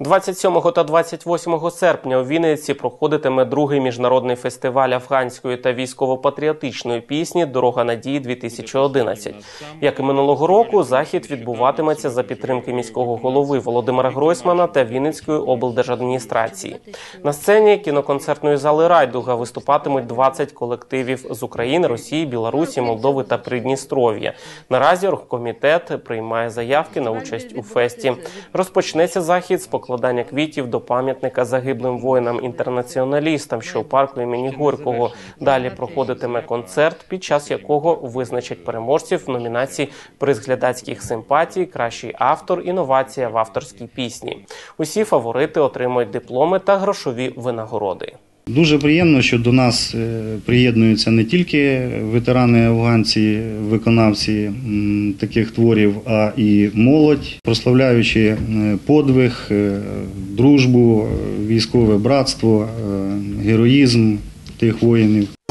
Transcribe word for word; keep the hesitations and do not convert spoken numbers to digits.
двадцять сьомого та двадцять восьмого серпня у Вінниці проходитиме другий міжнародний фестиваль афганської та військово-патріотичної пісні «Дорога надії-дві тисячі одинадцять». Як і минулого року, захід відбуватиметься за підтримки міського голови Володимира Гройсмана та Вінницької облдержадміністрації. На сцені кіноконцертної зали «Райдуга» виступатимуть двадцять колективів з України, Росії, Білорусі, Молдови та Придністров'я. Наразі оргкомітет приймає заявки на участь у фесті. Розпочнеться захід з покладання квітів до пам'ятника загиблим воїнам-інтернаціоналістам, що у парку імені Горького. Далі проходитиме концерт, під час якого визначать переможців в номінації «Приз глядацьких симпатій», «Кращий автор», «Інновація в авторській пісні». Усі фаворити отримують дипломи та грошові винагороди. Дуже приємно, що до нас приєднуються не тільки ветерани-афганці, виконавці таких творів, а і молодь, прославляючи подвиг, дружбу, військове братство, героїзм тих воїнів.